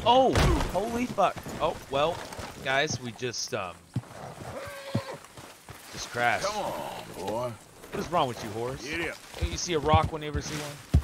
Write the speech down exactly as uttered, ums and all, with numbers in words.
Oh, holy fuck. Oh, well, guys, we just, um, just crashed. Come on, boy. What is wrong with you, horse? Get up. Don't you see a rock when you ever see one?